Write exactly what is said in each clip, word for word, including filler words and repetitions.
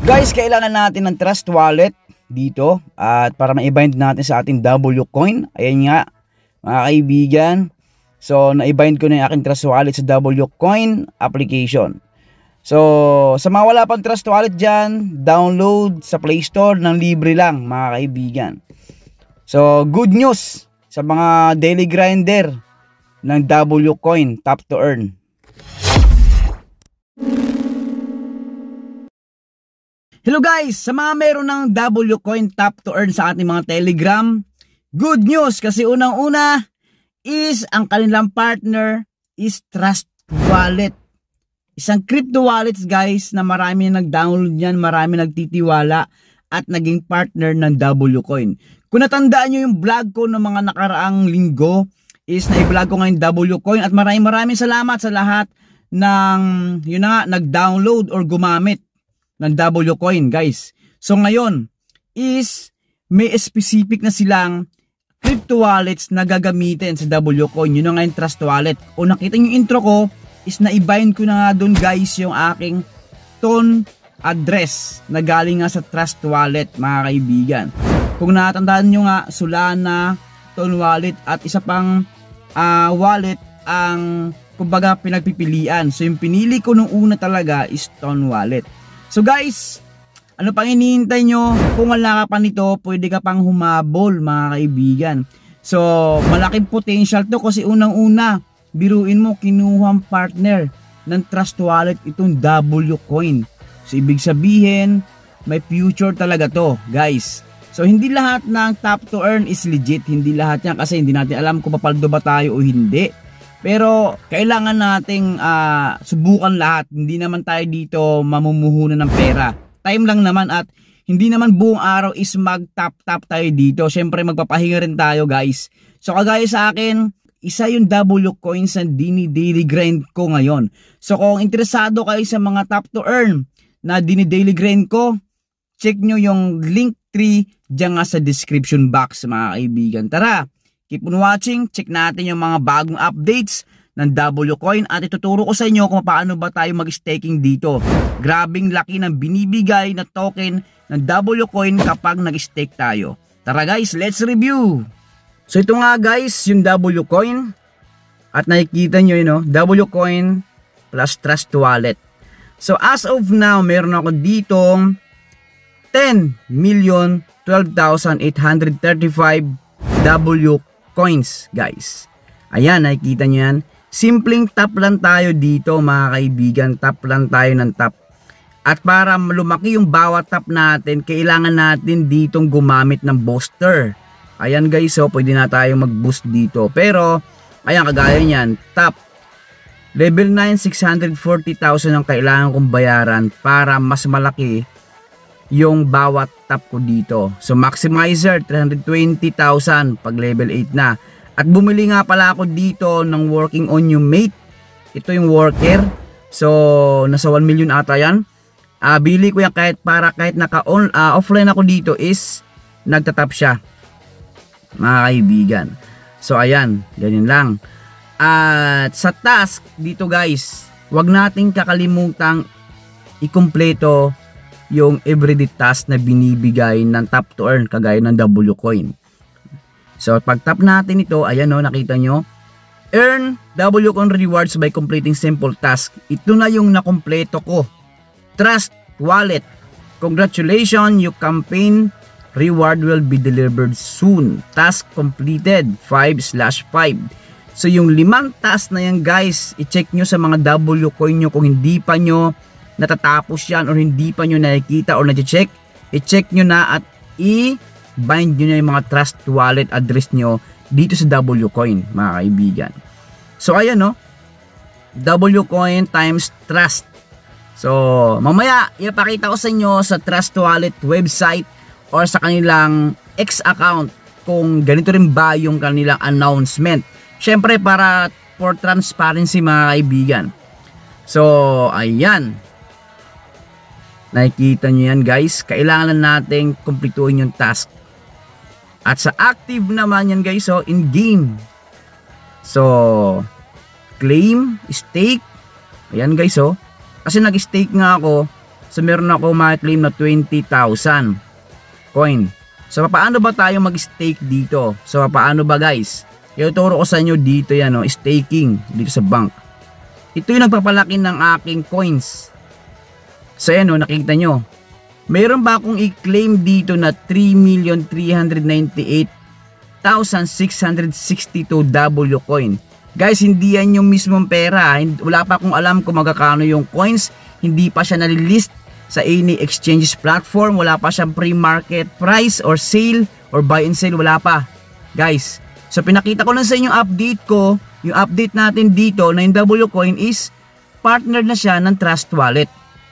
Guys, kailangan natin ng Trust Wallet dito at para ma-bind natin sa ating W Coin. Ayan nga mga kaibigan. So na-bind ko na yung aking Trust Wallet sa W Coin application. So sa mga wala pang Trust Wallet dyan, download sa Play Store ng libre lang mga kaibigan. So good news sa mga daily grinder ng W Coin Tap to Earn. Hello guys, sa mga meron ng W Coin Tap to Earn sa ating mga Telegram, good news kasi unang-una is ang kanilang partner is Trust Wallet. Isang crypto wallets guys na marami nag-download niyan, marami nagtitiwala at naging partner ng W Coin. Kung natandaan nyo yung vlog ko ng mga nakaraang linggo is na-vlog ko ngayon W Coin at maraming maraming salamat sa lahat ng yun na nga, nag-download or gumamit ng W Coin guys. So ngayon is may specific na silang crypto wallets na gagamitin sa W Coin. Yun na nga yung Trust Wallet. O nakita nyo yung intro ko is na-bind ko na nga doon guys yung aking Ton address na galing nga sa Trust Wallet mga kaibigan. Kung natandaan nyo nga, Solana, Ton Wallet at isa pang uh, wallet ang kumbaga pinagpipilian. So yung pinili ko nung una talaga is Ton Wallet. So guys, ano pang hinihintay nyo? Kung wala ka pa nito, pwede ka pang humabol mga kaibigan. So malaking potential to kasi unang-una, biruin mo, kinuhang partner ng Trust Wallet itong W Coin. So ibig sabihin, may future talaga to guys. So hindi lahat ng Tap to Earn is legit. Hindi lahat yan kasi hindi natin alam kung papaldo ba tayo o hindi. Pero kailangan nating uh, subukan lahat. Hindi naman tayo dito mamumuhunan ng pera. Time lang naman at hindi naman buong araw is mag-tap-tap tayo dito. Syempre magpapahinga rin tayo guys. So kagaya sa akin, isa yung W Coins na dini-daily grind ko ngayon. So kung interesado kayo sa mga Tap to Earn na dini-daily grind ko, check nyo yung link tree dyan nga sa description box mga kaibigan. Tara! Keep on watching, check natin yung mga bagong updates ng W Coin at ituturo ko sa inyo kung paano ba tayo mag-staking dito. Grabing laki ng binibigay na token ng W Coin kapag nag-stake tayo. Tara guys, let's review! So ito nga guys, yung W Coin at nakikita nyo yun, no? W Coin plus Trust Wallet. So as of now, meron ako dito ten million twelve thousand eight hundred thirty-five W Coins guys. Ayan, nakikita nyo yan. Simpleng tap lang tayo dito mga kaibigan. Tap lang tayo ng tap. At para lumaki yung bawat tap natin, kailangan natin ditong gumamit ng booster. Ayan guys, so pwede na tayo mag-boost dito. Pero, ayan, kagaya nyan, tap. Level nine, six hundred forty thousand ang kailangan kong bayaran para mas malaki yung bawat tap ko dito. So maximizer three hundred twenty thousand pag level eight na. At bumili nga pala ako dito ng working on yung mate. Ito yung worker. So nasa one million ata yan. Uh, bili ko yan kahit para kahit naka on, uh, offline ako dito is nagtatap siya mga kaibigan. So ayan, ganyan lang. At sa task dito guys, wag nating kakalimutang ikumpleto yung everyday task na binibigay ng Tap to Earn kagaya ng W Coin. So pag tap natin ito, ayan o, nakita nyo, earn W Coin rewards by completing simple task. Ito na yung nakompleto ko. Trust Wallet, congratulations, your campaign reward will be delivered soon. Task completed five slash five. So yung limang task na yan guys, i-check nyo sa mga W Coin nyo kung hindi pa nyo natatapos yan or hindi pa nyo nakikita or na-check, i-check nyo na at i-bind nyo na yung mga Trust Wallet address nyo dito sa W Coin mga kaibigan. So ayan no, W Coin times Trust. So mamaya ipakita ko sa inyo sa Trust Wallet website or sa kanilang X account kung ganito rin ba yung kanilang announcement. Syempre para for transparency mga kaibigan. So ayan, nakikita nyo yan guys, kailangan nating kumpletuhin yung task. At sa active naman yan guys, so in game. So claim, stake, ayan guys oh. Kasi nag-stake nga ako So meron ako ma-claim na twenty thousand coin. So paano ba tayo mag-stake dito? So paano ba guys? Ituturo ko sa inyo dito yan, no? Staking dito sa bank. Ito yung nagpapalaki ng aking coins. So yan, no? Nakikita nyo. Mayroon ba akong i-claim dito na three million three hundred ninety-eight thousand six hundred sixty-two W coin. Guys, hindi yan yung mismong pera. Wala pa akong alam kung magkano yung coins. Hindi pa siya nalilist sa any exchanges platform. Wala pa siyang pre-market price or sale or buy and sale. Wala pa. Guys, so pinakita ko lang sa inyo yung update ko. Yung update natin dito na yung W coin is partner na siya ng Trust Wallet.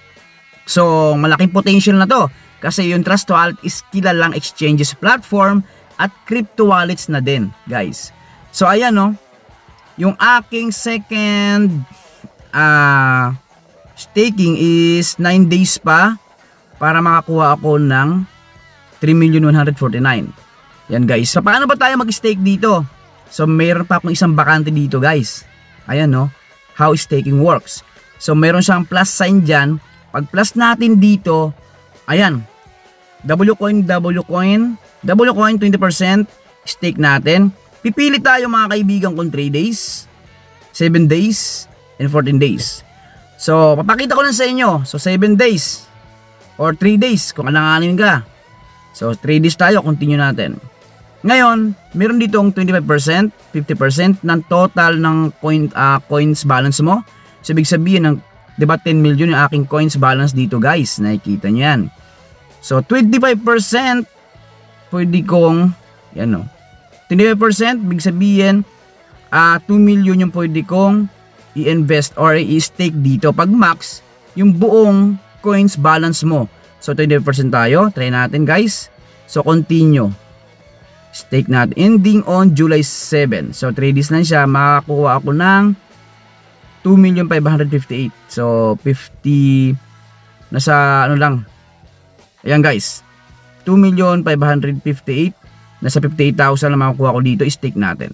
So malaking potential na to. Kasi yung Trust Wallet is kilalang exchanges platform at crypto wallets na din, guys. So ayan, no. Yung aking second uh, staking is nine days pa para makakuha ako ng three million one hundred forty-nine. Yan guys. So paano ba tayo mag-stake dito? So mayroon pa akong isang bakante dito guys. Ayan, no. How staking works. So mayroon siyang plus sign dyan. Pag plus natin dito, ayan. W coin, W coin, W coin twenty percent stake natin. Pipili tayo mga kaibigan kung three days, seven days, and fourteen days. So, papakita ko lang sa inyo. So, seven days or three days kung alanganin ka. So, three days tayo, continue natin. Ngayon, meron ditong twenty-five percent, fifty percent ng total ng coin, uh, coins balance mo. So, ibig sabihin, ng, diba ten million yung aking coins balance dito guys. Nakikita nyo yan. So, twenty-five percent pwede kong, yan o. twenty-five percent, ibig sabihin, uh, two million yung pwede kong i-invest or i-stake dito. Pag max, yung buong coins balance mo. So, twenty-five percent tayo. Try natin guys. So, continue. Stake natin. Ending on July seventh. So, three days lang siya. Makakuha ako ng two million five hundred fifty-eight. So, fifty, nasa ano lang. Ayan guys. two million five hundred fifty-eight. Nasa fifty-eight thousand na makakuha ko dito. I-stake natin.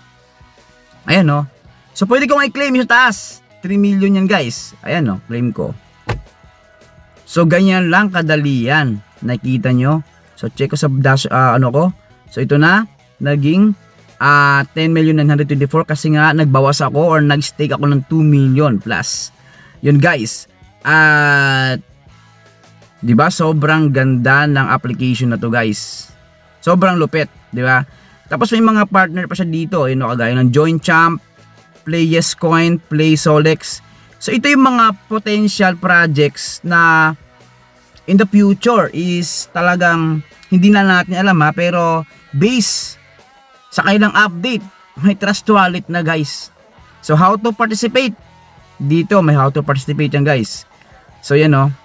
Ayan, no. So, pwede kong i-claim yung taas. three million yan guys. Ayan, no. Claim ko. So, ganyan lang kadali yan. Nakita nyo. So, check ko sa dash, uh, ano ko. So, ito na. Naging uh, ten million nine hundred twenty-four kasi nga nagbawas ako or nag-stake ako ng two million plus. Yun guys. At, uh, diba? Sobrang ganda ng application na to guys. Sobrang lupit. Diba? Tapos may mga partner pa siya dito. Yun, no, kagaya ng Join Champ, Play Yes Coin, Play Solex. So ito yung mga potential projects na in the future is talagang hindi na natin alam ha, pero base sa kailang update, may Trust Wallet na guys. So how to participate? Dito may how to participate yan guys. So yan o.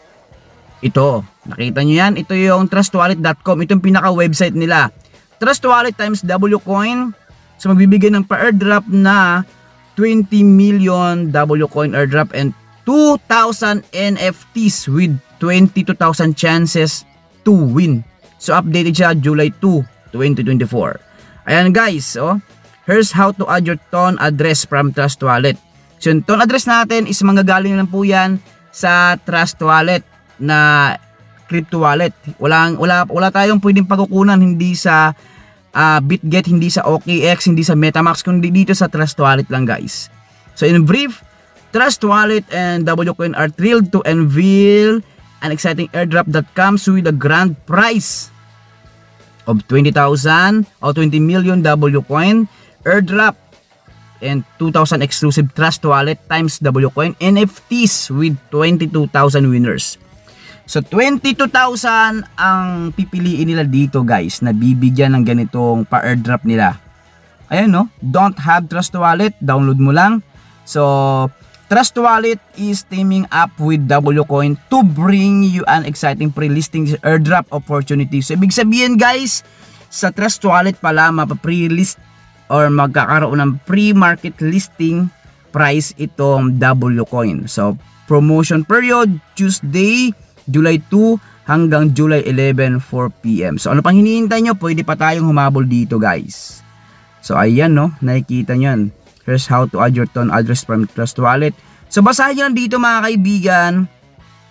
Ito, nakita nyo yan? Ito yung trust wallet dot com. Ito yung pinaka website nila. Trust Wallet times W coin. So magbibigay ng pa-airdrop na twenty million W coin airdrop and two thousand N F Ts with twenty-two thousand chances to win. So updated siya July second, twenty twenty-four. Ayan guys, oh. Here's how to add your T O N address from Trust Wallet. So yung T O N address natin is manggagaling lang po yan sa Trust Wallet na crypto wallet. Wala wala wala tayong pwedeng pagkukunan, hindi sa uh, BitGet, hindi sa O K X, hindi sa MetaMask, kundi dito sa Trust Wallet lang guys. So in brief, Trust Wallet and W coin are thrilled to unveil an exciting airdrop that comes with a grand prize of twenty thousand or twenty million W coin airdrop and two thousand exclusive Trust Wallet times W coin N F Ts with twenty-two thousand winners. So twenty-two thousand ang pipiliin nila dito guys na bibigyan ng ganitong pa-airdrop nila. Ayan, no. Don't have Trust Wallet, download mo lang. So Trust Wallet is teaming up with W coin to bring you an exciting pre-listing airdrop opportunity. So ibig sabihin guys, sa Trust Wallet pala mapa-pre-list or magkakaroon ng pre-market listing price itong W coin. So promotion period Tuesday July second hanggang July eleventh four p m So ano pang hinihintay nyo? Pwede pa tayong humabol dito guys. So ayan, no, nakikita nyo yan. Here's how to add your T O N address from Trust Wallet. So basahin nyo dito mga kaibigan.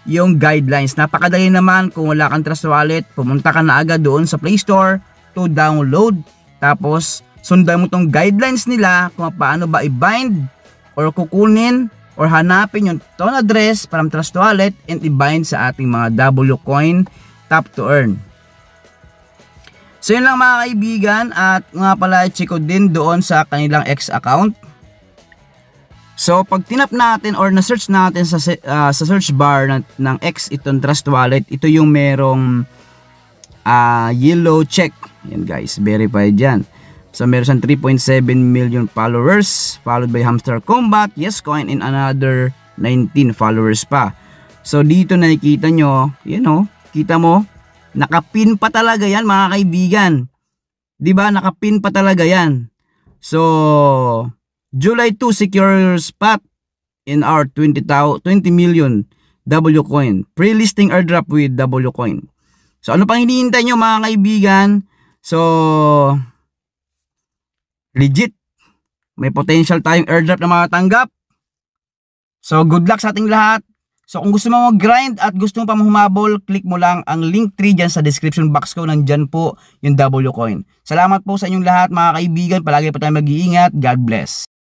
yung guidelines. Napakadali naman, kung wala kang Trust Wallet, pumunta ka na agad doon sa Play Store to download. Tapos, sundan mo tong guidelines nila kung paano ba i-bind or kukunin or hanapin yung token address from Trust Wallet and i-bind sa ating mga W Coin Tap to Earn. So yun lang mga kaibigan, at nga pala check ko din doon sa kanilang X account. So pag tinap natin or na-search natin sa uh, sa search bar ng, ng X itong Trust Wallet, ito yung merong uh, yellow check. Yan guys, verified yan. So meron siyang three point seven million followers, followed by Hamster Combat, YesCoin, and another nineteen followers pa. So dito nakikita nyo, you know, kita mo, nakapin pa talaga yan mga kaibigan. Diba? Nakapin pa talaga yan. So, July second, secure your spot in our twenty million W coin. Pre-listing airdrop with W coin. So, ano pang hinihintay nyo mga kaibigan? So, legit. May potential tayong airdrop na makatanggap. So, good luck sa ating lahat. So kung gusto mo mag-grind at gusto mo pa humabol, click mo lang ang link three dyan sa description box ko. Nandyan po yung W coin. Salamat po sa inyong lahat mga kaibigan. Palagi po tayo mag-iingat. God bless.